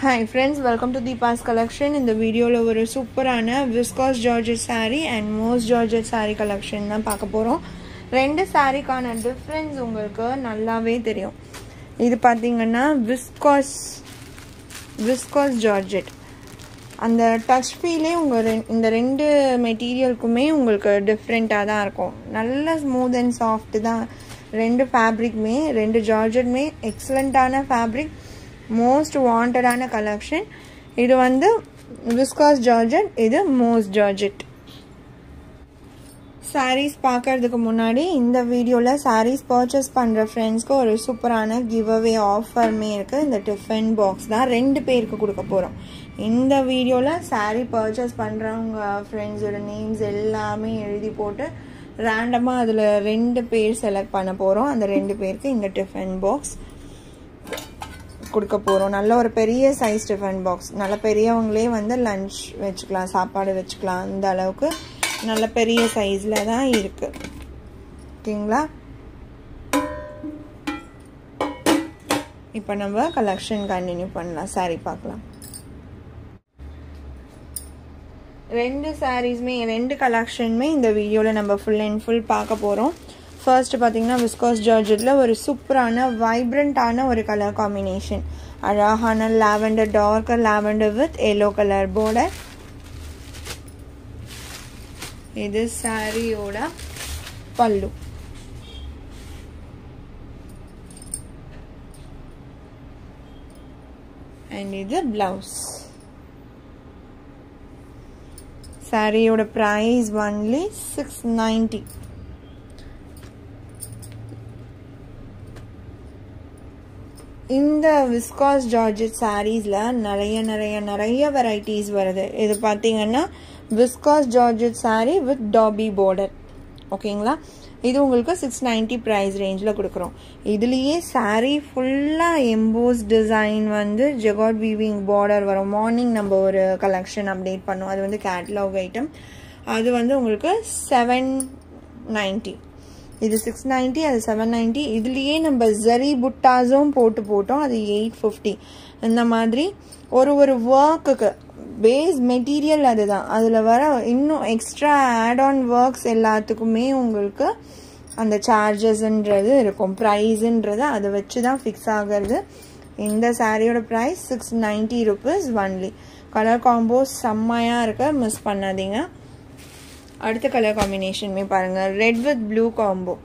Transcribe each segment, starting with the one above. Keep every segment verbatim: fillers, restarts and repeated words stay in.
Hi friends, welcome to Deepa's collection. In the video la oru super ana viscose georgette saree and moss georgette saree collection na paakaporom. Rendu saree kana difference ungalku nallave theriyum. Idu pathina viscose viscose georgette. And the touch feel unga இந்த ரெண்டு மெட்டீரியலுக்குமே உங்களுக்கு டிஃபரெண்டா தான் இருக்கும். நல்ல smooth and soft தான் ரெண்டு ஃபேப்ரிக்மே ரெண்டு ஜார்ஜெட்மே எக்ஸலென்ட்டான ஃபேப்ரிக் most wanted ஆன collection. இது வந்து viscose georgette, இது moss georgette. sarees பார்க்கிறதுக்கு முன்னாடி இந்த வீடியோல sarees purchase பண்ற ஃப்ரெண்ட்ஸ்க்கு ஒரு சூப்பரான giveaway offer மே இருக்கு. இந்த டிஃபன் பாக்ஸ் தான் ரெண்டு பேருக்கு கொடுக்க போறோம். இந்த வீடியோல saree purchase பண்றவங்க ஃப்ரெண்ட்ஸோட நேம்ஸ் எல்லாமே எழுதி போட்டு ரேண்டமா அதுல ரெண்டு பேர் செலக்ட் பண்ண போறோம். அந்த ரெண்டு பேருக்கு இந்த டிஃபன் பாக்ஸ் கொடுக்க போறோம். நல்ல ஒரு பெரிய சைஸ் டிஃபன் பாக்ஸ். நல்ல பெரியவங்களே வந்து லஞ்ச் வெச்சுக்கலாம், சாப்பாடு வெச்சுக்கலாம். அந்த அளவுக்கு நல்ல பெரிய சைஸ்ல தான் இருக்கு. ஓகேங்களா? இப்போ நம்ம கலெக்ஷன் கண்டினியூ பண்ணலாம். saree பார்க்கலாம். ரெண்டு sareesமே ரெண்டு கலெக்ஷன்மே இந்த வீடியோல நம்ம full and full பார்க்க போறோம். First பாத்தீங்கன்னா viscose georgetteல ஒரு சூப்பரான வைப்ரண்டான ஒரு கலர் காம்பினேஷன். அழகான lavender darker lavender with yellow color border. இது சாரியோட பல்லு. and இது blouse. சாரியோட price only six ninety. இந்த viscose georgette sareesல நிறைய நிறைய நிறைய varieties வருது. இது பாத்தீங்கன்னா viscose georgette saree with dobby border. ஓகேங்களா? இது உங்களுக்கு six ninety price rangeல கொடுக்கிறோம். இதுலயே saree ஃபுல்லா embossed design வந்து jagod weaving border வரும். மார்னிங் நம்ம ஒரு கலெக்ஷன் அப்டேட் பண்ணோம். அது வந்து கேட்டலாக் ஐட்டம். அது வந்து உங்களுக்கு seven ninety. இது six ninety, அது seven ninety. இதுலயே நம்ம ஜரி புட்டாஸும் போட்டு போட்டோம். அது eight fifty. இந்த மாதிரி ஒரு ஒரு வர்க்குக்கு பேஸ் மெட்டீரியல் அதுதான். அதுல வர இன்னும் எக்ஸ்ட்ரா ஆட் ஆன் ஒர்க்ஸ் எல்லாத்துக்குமே உங்களுக்கு அந்த சார்ஜஸ்ன்றது இருக்கும். ப்ரைஸ்ன்றது அதை வச்சு தான் ஃபிக்ஸ் ஆகிறது. இந்த சாரியோட price six ninety rupees only. Colour combo செம்மையா இருக்கு, மிஸ் பண்ணாதீங்க. அடுத்த கலர் காம்பினேஷனுமே பாருங்க, red with blue combo.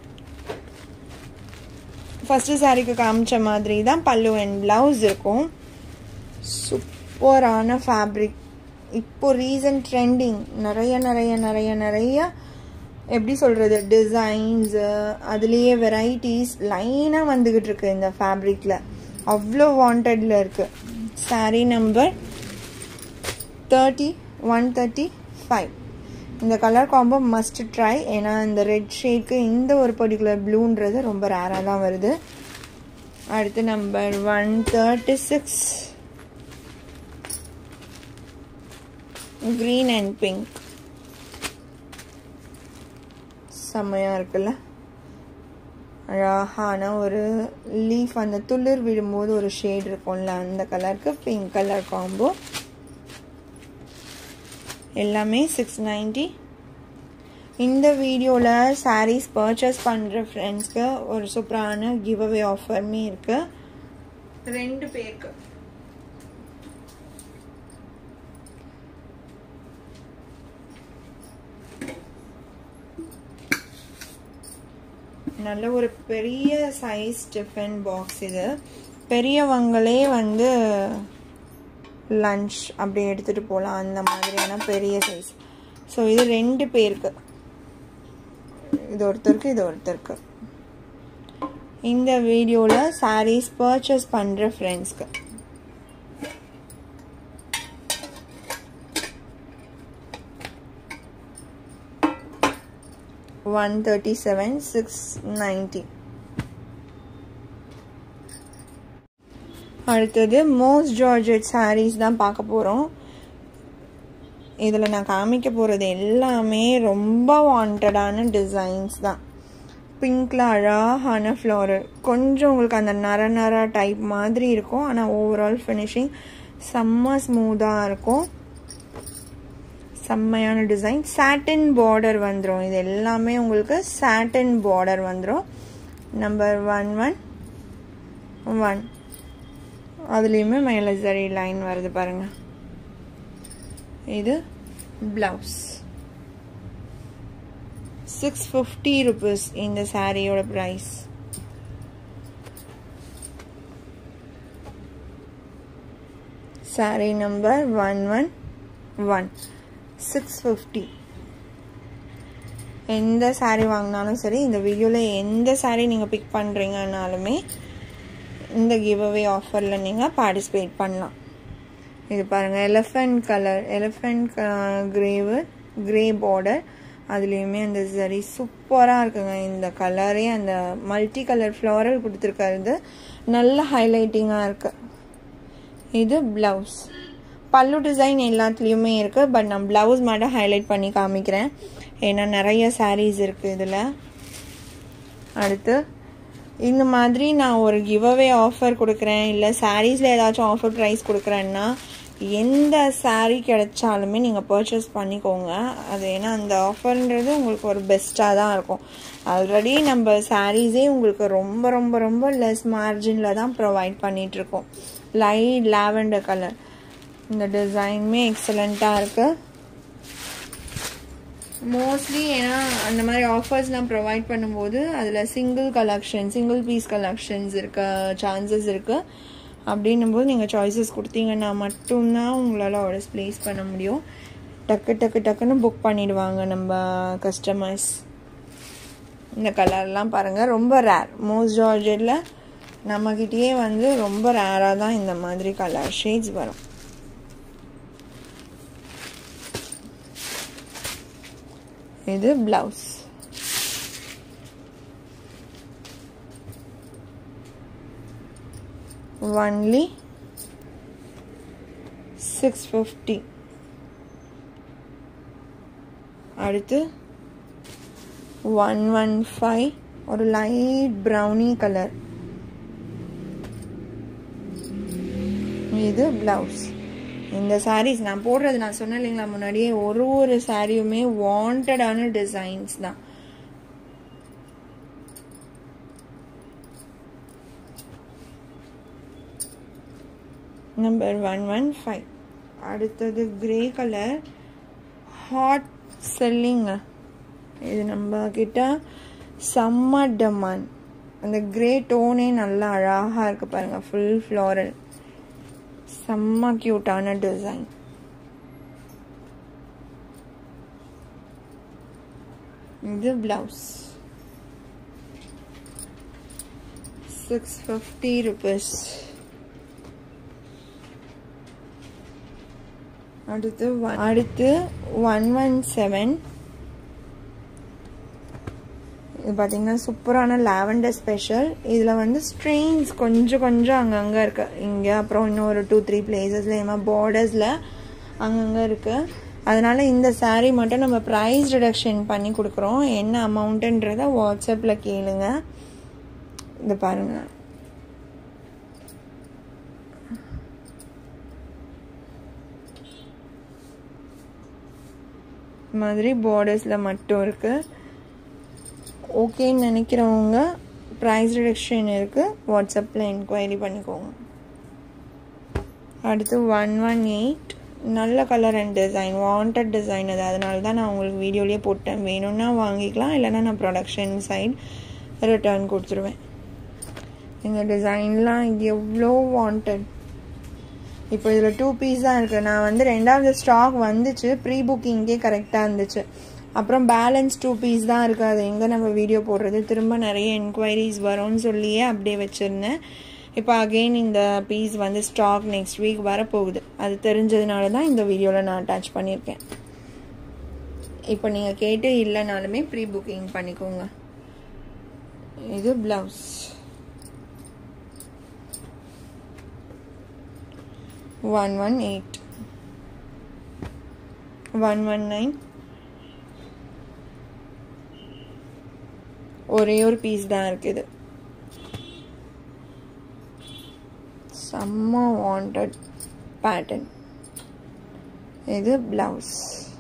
First சாரிக்கு காமிச்ச மாதிரி தான் பல்லு அண்ட் பிளவுஸ் இருக்கும். சூப்பரான ஃபேப்ரிக். இப்போ ரீசன்ட் ட்ரெண்டிங் நிறைய நிறைய நிறைய நிறைய எப்படி சொல்றது டிசைன்ஸ், அதுலேயே வெரைட்டிஸ் லைனாக வந்துகிட்டு இருக்கு இந்த ஃபேப்ரிக்ல. அவ்வளோ வாண்டட்ல இருக்கு. Sari number thirty one thirty five. இந்த கலர் காம்போ மஸ்ட் ட்ரை. ஏன்னா இந்த ரெட் ஷேட்க்கு இந்த ஒரு பர்டிகுலர் ப்ளூன்றது ரொம்ப ரேராக தான் வருது. அடுத்து number one thirty six green and pink. செம்மையா இருக்குல்ல? அழகான ஒரு லீஃப், அந்த துளிர் விடும்போது ஒரு ஷேட் இருக்கும்ல, அந்த கலருக்கு பிங்க் கலர் காம்போ. எல்லாமே சிக்ஸ் நைன்டி. இந்த வீடியோவில் சாரீஸ் பர்ச்சேஸ் பண்ணுற ஃப்ரெண்ட்ஸ்க்கு ஒரு சூப்பரான கிவ் அவே ஆஃபருமே இருக்கு ரெண்டு பேருக்கு. நல்ல ஒரு பெரிய சைஸ் டிஃபன் பாக்ஸ். இது பெரியவங்களே வந்து லஞ்ச் அப்படி எடுத்துட்டு போகலாம், அந்த மாதிரியான பெரிய சைஸ். ஸோ இது ரெண்டு பேருக்கு, இது ஒருத்தருக்கு இது ஒருத்தருக்கு. இந்த வீடியோவில் சாரீஸ் பர்ச்சேஸ் பண்ணுற ஃப்ரெண்ட்ஸ்க்கு one thirty seven six ninety. அடுத்தது மோஸ் ஜார்ஜெட் சாரீஸ் தான் பார்க்க போகிறோம். இதில் நான் காமிக்க போகிறது எல்லாமே ரொம்ப வாண்டடான டிசைன்ஸ் தான். பிங்க்ல அழகான ஃப்ளோரல், கொஞ்சம் உங்களுக்கு அந்த நர நர டைப் மாதிரி இருக்கும். ஆனால் ஓவரால் ஃபினிஷிங் செம்ம ஸ்மூத்தாக இருக்கும். செம்மையான டிசைன். சாட்டின் பார்டர் வந்துடும். இது எல்லாமே உங்களுக்கு சாட்டின் பார்டர் வந்துடும். நம்பர் ஒன் ஒன் ஒன் அதுலேயுமே மேலே சரி லைன் வருது பாருங்க. இது பிளவுஸ். சிக்ஸ் ஃபிஃப்டி ருபீஸ் இந்த சாரியோட ப்ரைஸ். Sari number one one one six fifty. எந்த சாரீ வாங்கினாலும் சரி, இந்த வீடியோவில் எந்த சாரீ நீங்கள் பிக் பண்ணுறீங்கன்னாலுமே இந்த கிவ் அவே ஆஃபரில் நீங்கள் பார்ட்டிசிபேட் பண்ணலாம். இது பாருங்கள், elephant colour, elephant grey grey border, அதுலேயுமே அந்த சரி சூப்பராக இருக்குங்க. இந்த கலரே அந்த மல்டி கலர் ஃப்ளோரல் கொடுத்துருக்கிறது நல்ல ஹைலைட்டிங்காக இருக்குது. இது ப்ளவுஸ். பல்லு டிசைன் எல்லாத்துலேயுமே இருக்குது. பட் நான் ப்ளவுஸ் மட்டும் ஹைலைட் பண்ணி காமிக்கிறேன், ஏன்னா நிறைய சாரீஸ் இருக்குது இதில். அடுத்து இந்த மாதிரி நான் ஒரு கிவ் அவே ஆஃபர் கொடுக்குறேன், இல்லை சாரீஸில் ஏதாச்சும் ஆஃபர் ப்ரைஸ் கொடுக்குறேன்னா எந்த சாரீ கிடைச்சாலுமே நீங்கள் பர்ச்சேஸ் பண்ணிக்கோங்க. அது ஏன்னா அந்த ஆஃபர்ன்றது உங்களுக்கு ஒரு பெஸ்ட்டாக தான் இருக்கும். ஆல்ரெடி நம்ம சாரீஸே உங்களுக்கு ரொம்ப ரொம்ப ரொம்ப லெஸ் மார்ஜினில் தான் ப்ரொவைட் பண்ணிகிட்ருக்கோம். லைட் லாவெண்டர் கலர், இந்த டிசைனுமே எக்ஸலண்ட்டாக இருக்குது. மோஸ்ட்லி ஏன்னா அந்த மாதிரி ஆஃபர்ஸ்லாம் ப்ரொவைட் பண்ணும்போது அதில் single collection single piece collections இருக்க சான்சஸ் இருக்குது. அப்படின்னும் போது நீங்கள் சாய்ஸஸ் கொடுத்தீங்கன்னா மட்டும்தான் உங்களால் ஆர்டர்ஸ் ப்ளேஸ் பண்ண முடியும். டக்கு டக்கு டக்குன்னு புக் பண்ணிடுவாங்க நம்ம கஸ்டமர்ஸ். இந்த கலர்லாம் பாருங்கள், ரொம்ப ரேர். மோஸ்ட் ஜார்ஜெட்டில் நம்மக்கிட்டேயே வந்து ரொம்ப ரேராக தான் இந்த மாதிரி கலர் ஷேட்ஸ் வரும். இது பிளவுஸ். Only six fifty. அடுத்து ஒன் ஒன் ஃபைவ், ஒரு லைட் ப்ரௌனி கலர். இது பிளவுஸ். இந்த சாரீஸ் நான் போடுறது நான் சொன்னேன் இல்லைங்களா முன்னாடியே, ஒரு ஒரு சாரியுமே வாண்டடான டிசைன்ஸ் தான். Number one one five. அடுத்தது கிரே கலர், ஹாட் செல்லிங்க. இது நம்ம கிட்ட செம்ம டிமாண்ட். அந்த கிரே டோனே நல்லா அழகாக இருக்குது பாருங்கள். ஃபுல் ஃப்ளோரல், செம்ம கியூட்டான டிசைன். இது பிளவுஸ். Six fifty rupees. அடுத்து அடுத்து ஒன் ஒன் செவன். இது பார்த்தீங்கன்னா சூப்பரான லாவெண்டர் ஸ்பெஷல். இதில் வந்து ஸ்ட்ரெயின்ஸ் கொஞ்சம் கொஞ்சம் அங்கங்கே இருக்குது. இங்கே அப்புறம் இன்னும் ஒரு டூ த்ரீ பிளேசஸில் ஏமா பார்டர்ஸில் அங்கங்கே இருக்குது. அதனால் இந்த சாரீ மட்டும் நம்ம ப்ரைஸ் ரிடக்ஷன் பண்ணி கொடுக்குறோம். என்ன அமௌண்ட்டுன்றதை வாட்ஸ்அப்பில் கேளுங்க. இது பாருங்கள், மாதிரி பார்டர்ஸில் மட்டும் இருக்குது. ஓகேன்னு நினைக்கிறவங்க ப்ரைஸ் ரிடக்ஷன் இருக்குது, வாட்ஸ்அப்பில் என்கொயரி பண்ணிக்கோங்க. அடுத்து ஒன் ஒன் எயிட், நல்ல colour and design, wanted design அது. அதனால தான் நான் உங்களுக்கு வீடியோலேயே போட்டேன். வேணும்னா வாங்கிக்கலாம், இல்லைனா நான் ப்ரொடக்ஷன் சைட் ரிட்டர்ன் கொடுத்துருவேன். இந்த டிசைன்லாம் எவ்வளோ வாண்டட். இப்போ இதில் டூ பீஸ் தான் இருக்குது. நான் வந்து ரெண்டாவது ஸ்டாக் வந்துச்சு, ப்ரீ புக்கிங்கே கரெக்டாக இருந்துச்சு. அப்புறம் பேலன்ஸ் டூ பீஸ் தான் இருக்குது. அது எங்கே நம்ம வீடியோ போடுறது, திரும்ப நிறைய என்கொயரிஸ் வரும்னு சொல்லியே அப்படியே வச்சுருந்தேன். இப்போ அகெயின் இந்த பீஸ் வந்து ஸ்டாக் நெக்ஸ்ட் வீக் வரப்போகுது. அது தெரிஞ்சதுனால தான் இந்த வீடியோவில் நான் அட்டாச் பண்ணியிருக்கேன். இப்போ நீங்கள் கேட்டு இல்லைனாலுமே ப்ரீ புக்கிங் பண்ணிக்கோங்க. இது blouse. One one eight, one one nine. ஒரே ஒரு பீஸ் தான் இருக்குது. செம்ம வாண்டட் பேட்டர்ன். இது பிளவுஸ்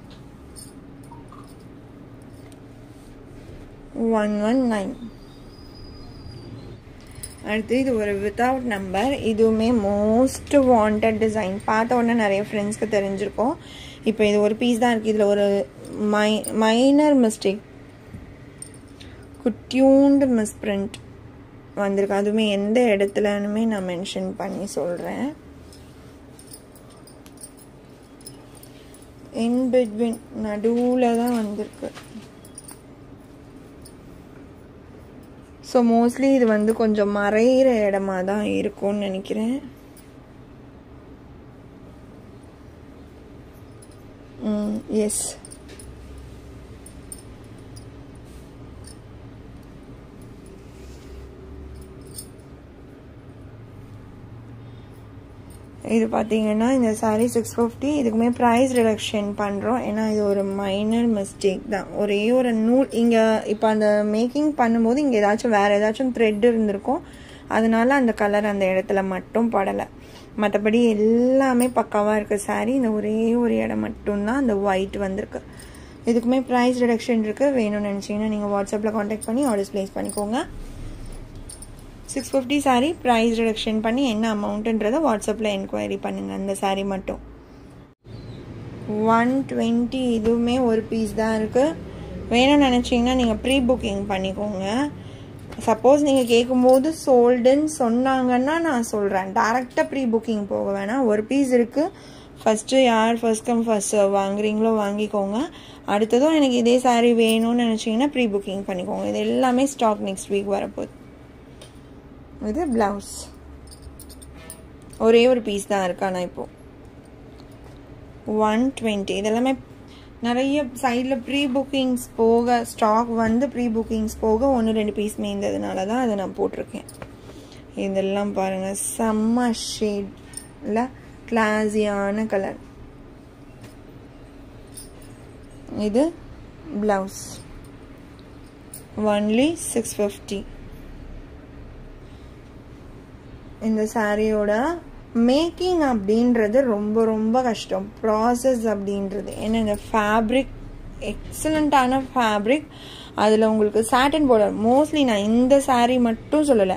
ஒன் ஒன் நைன். அடுத்து இது ஒரு வித்தவுட் நம்பர். இதுவுமே மோஸ்ட் வாண்டட் டிசைன். பார்த்த உடனே நிறைய ஃப்ரெண்ட்ஸ்க்கு தெரிஞ்சிருக்கும். இப்போ இது ஒரு பீஸ் தான் இருக்குது. இதில் ஒரு மை மைனர் மிஸ்டேக், குட்டியூண்டு மிஸ்பிரிண்ட் வந்திருக்கு. அதுவுமே எந்த இடத்துலனுமே நான் மென்ஷன் பண்ணி சொல்கிறேன். இன் பிட்வீன் நடுவில் தான் வந்திருக்கு. ஸோ மோஸ்ட்லி இது வந்து கொஞ்சம் மறைகிற இடமா தான் இருக்கும்னு நினைக்கிறேன். ம் எஸ். இது பார்த்தீங்கன்னா இந்த சாரீ சிக்ஸ் ஃபிஃப்டி. இதுக்குமே ப்ரைஸ் ரிடக்ஷன் பண்ணுறோம். ஏன்னா இது ஒரு மைனர் மிஸ்டேக் தான். ஒரே ஒரு நூல் இங்கே இப்போ அந்த மேக்கிங் பண்ணும்போது இங்கே ஏதாச்சும் வேறு ஏதாச்சும் த்ரெட் இருந்திருக்கும். அதனால அந்த கலர் அந்த இடத்துல மட்டும் படலை. மற்றபடி எல்லாமே பக்காவாக இருக்குது சாரீ. இந்த ஒரே ஒரு இடம் மட்டும்தான் அந்த ஒயிட் வந்திருக்கு. இதுக்குமே ப்ரைஸ் ரிடக்ஷன் இருக்குது. வேணும்னு நினச்சிங்கன்னா நீங்கள் வாட்ஸ்அப்பில் காண்டாக்ட் பண்ணி ஆர்டர்ஸ் ப்ளேஸ் பண்ணிக்கோங்க. Six fifty sari price reduction பண்ணி என்ன அமௌண்ட்டுன்றதை வாட்ஸ்அப்பில் என்கொயரி பண்ணுங்கள். அந்த சாரீ மட்டும் ஒன் டுவெண்ட்டி. இதுவுமே ஒரு பீஸ் தான் இருக்குது. வேணும்னு நினச்சிங்கன்னா நீங்கள் ப்ரீ புக்கிங் பண்ணிக்கோங்க. சப்போஸ் நீங்கள் கேட்கும்போது சோல்டுன்னு சொன்னாங்கன்னா நான் சொல்கிறேன். டேரெக்டாக ப்ரீ புக்கிங் போக வேணாம். ஒரு பீஸ் இருக்குது. ஃபஸ்ட்டு யார் ஃபர்ஸ்ட் கம் ஃபர்ஸ்ட் வாங்குறீங்களோ வாங்கிக்கோங்க. அடுத்ததும் எனக்கு இதே சாரீ வேணும்னு நினச்சிங்கன்னா ப்ரீ புக்கிங் பண்ணிக்கோங்க. இது எல்லாமே ஸ்டாக் நெக்ஸ்ட் வீக் வரப்போகுது. இது பிளவுஸ் ஒரே ஒரு பீஸ் தான் இருக்கு. ஆனால் இப்போது ஒன் டுவெண்ட்டி. இதெல்லாமே நிறைய சைடில் ப்ரீ புக்கிங்ஸ் போக ஸ்டாக் வந்து ப்ரீ புக்கிங்ஸ் போக ஒன்று ரெண்டு பீஸ் மீந்ததுனால தான் அதை நான் போட்டிருக்கேன். இதெல்லாம் பாருங்கள், செம்ம ஷேட் இல்லை, கிளாஸியான கலர். இது பிளவுஸ் ஒன்லி சிக்ஸ் ஃபிஃப்டி. இந்த சாரியோட மேக்கிங் அப்படின்றது ரொம்ப ரொம்ப கஷ்டம். ப்ராசஸ் அப்படின்றது ஏன்னா இந்த ஃபேப்ரிக் எக்ஸலண்ட்டான ஃபேப்ரிக். அதில் உங்களுக்கு சாட்டன் பார்டர். மோஸ்ட்லி நான் இந்த சாரீ மட்டும் சொல்லலை,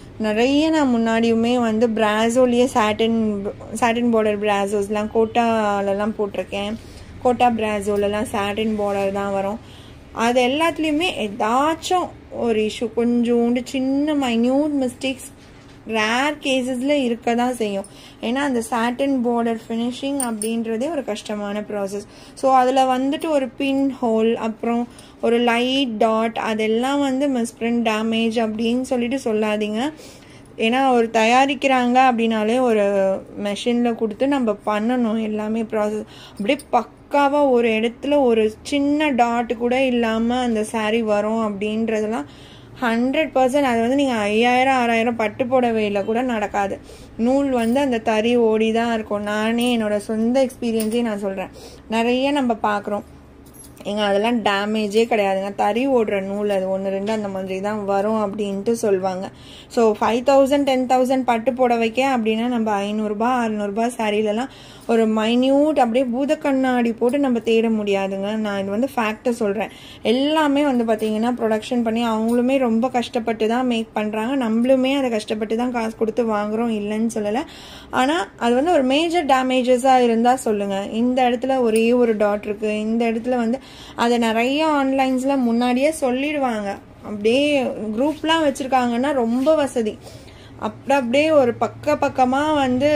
நிறைய நான் முன்னாடியுமே வந்து பிராசோலேயே சாட்டன் சாட்டன் பார்டர் பிராசோஸ்லாம் கோட்டாலெலாம் போட்டிருக்கேன். கோட்டா பிராசோலலாம் சாட்டன் பார்டர் தான் வரும். அது எல்லாத்துலேயுமே ஏதாச்சும் ஒரு இஷ்யூ, கொஞ்சோண்டு சின்ன மைன்யூட் மிஸ்டேக்ஸ் ரேர் கேசஸில் இருக்க தான் செய்யும். ஏன்னா அந்த சாட்டன் பார்டர் ஃபினிஷிங் அப்படின்றதே ஒரு கஷ்டமான ப்ராசஸ். ஸோ அதில் வந்துட்டு ஒரு பின் ஹோல், அப்புறம் ஒரு லைட் டாட், அதெல்லாம் வந்து மிஸ்பிரிண்ட் டேமேஜ் அப்படின்னு சொல்லிட்டு சொல்லாதீங்க. ஏன்னா ஒரு தயாரிக்கிறாங்க அப்படின்னாலே ஒரு மெஷினில் கொடுத்து நம்ம பண்ணணும் எல்லாமே ப்ராசஸ். அப்படியே பக்காவாக ஒரு இடத்துல ஒரு சின்ன டாட் கூட இல்லாமல் அந்த சாரீ வரும் அப்படின்றதெல்லாம் ஹண்ட்ரட் பர்சன்ட். அது வந்து நீங்கள் ஐயாயிரம் ஆறாயிரம் பட்டு புடவையில் கூட நடக்காது. நூல் வந்து அந்த தறி ஓடி தான் இருக்கும். நானே என்னோட சொந்த எக்ஸ்பீரியன்ஸே நான் சொல்கிறேன். நிறைய நம்ம பார்க்குறோம், எங்க அதெல்லாம் டேமேஜே கிடையாதுங்க. தறி ஓடுற நூல் அது ஒன்று ரெண்டு அந்த மாதிரி தான் வரும் அப்படின்ட்டு சொல்லுவாங்க. So five thousand ten thousand பட்டு புடவைக்க அப்படின்னா நம்ம ஐநூறுரூபா அறுநூறுபா சாரிலலாம் ஒரு மைன்யூட் அப்படியே பூத கண்ணாடி போட்டு நம்ம தேட முடியாதுங்க. நான் இது வந்து ஃபேக்டை சொல்கிறேன். எல்லாமே வந்து பார்த்தீங்கன்னா ப்ரொடக்ஷன் பண்ணி அவங்களுமே ரொம்ப கஷ்டப்பட்டு தான் மேக் பண்ணுறாங்க. நம்மளுமே அதை கஷ்டப்பட்டு தான் காசு கொடுத்து வாங்குகிறோம், இல்லைன்னு சொல்லலை. ஆனால் அது வந்து ஒரு மேஜர் டேமேஜஸாக இருந்தால் சொல்லுங்கள். இந்த இடத்துல ஒரே ஒரு டாட் இருக்குது, இந்த இடத்துல வந்து அதை நிறைய ஆன்லைன்ஸில் முன்னாடியே சொல்லிடுவாங்க. அப்படியே குரூப்லாம் வச்சுருக்காங்கன்னா ரொம்ப வசதி. அப்படி அப்படியே ஒரு பக்க பக்கமாக வந்து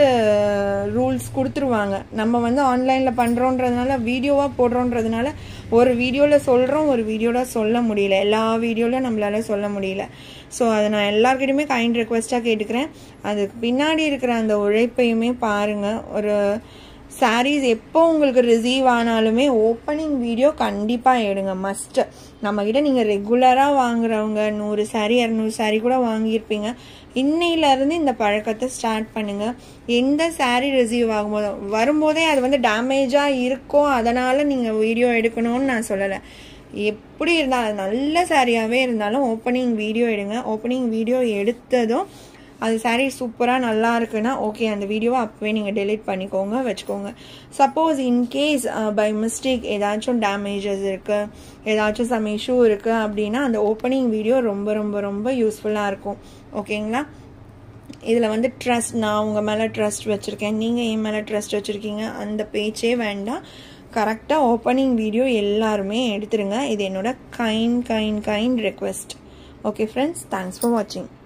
ரூல்ஸ் கொடுத்துருவாங்க. நம்ம வந்து ஆன்லைனில் பண்ணுறோன்றதுனால வீடியோவாக போடுறோன்றதுனால ஒரு வீடியோவில் சொல்கிறோம், ஒரு வீடியோவில் சொல்ல முடியல, எல்லா வீடியோவில் நம்மளால சொல்ல முடியல. ஸோ அதை நான் எல்லாருக்கிட்டையுமே கைண்ட் ரெக்வெஸ்ட்டாக கேட்டுக்கிறேன். அதுக்கு பின்னாடி இருக்கிற அந்த உழைப்பையுமே பாருங்கள். ஒரு சாரீஸ் எப்போ உங்களுக்கு ரிசீவ் ஆனாலுமே ஓப்பனிங் வீடியோ கண்டிப்பாக எடுங்க, மஸ்ட்டு. நம்மக்கிட்ட நீங்கள் ரெகுலராக வாங்குறவங்க நூறு சாரீ இரநூறு சாரீ கூட வாங்கியிருப்பீங்க. இன்னையிலேருந்து இந்த பழக்கத்தை ஸ்டார்ட் பண்ணுங்கள். எந்த சாரீ ரிசீவ் ஆகும்போது வரும்போதே அது வந்து டேமேஜாக இருக்கும், அதனால் நீங்கள் வீடியோ எடுக்கணும்னு நான் சொல்லலை. எப்படி இருந்தாலும் நல்ல சாரியாகவே இருந்தாலும் ஓப்பனிங் வீடியோ எடுங்க. ஓப்பனிங் வீடியோ எடுத்ததும் அது சாரீ சூப்பராக நல்லா இருக்குன்னா ஓகே, அந்த வீடியோவை அப்போவே நீங்கள் டெலீட் பண்ணிக்கோங்க, வச்சுக்கோங்க. சப்போஸ் இன்கேஸ் பை மிஸ்டேக் ஏதாச்சும் டேமேஜஸ் இருக்குது, ஏதாச்சும் சம் இஷ்யூ இருக்குது அப்படின்னா அந்த ஓப்பனிங் வீடியோ ரொம்ப ரொம்ப ரொம்ப யூஸ்ஃபுல்லாக இருக்கும். ஓகேங்களா? இதில் வந்து ட்ரஸ்ட், நான் உங்கள் மேலே ட்ரஸ்ட் வச்சுருக்கேன், நீங்கள் என் மேலே ட்ரஸ்ட் வச்சுருக்கீங்க, அந்த பேச்சே வேண்டாம். கரெக்டாக ஓப்பனிங் வீடியோ எல்லாருமே எடுத்துருங்க. இது என்னோட kind kind kind request. Okay friends, thanks for வாட்சிங்.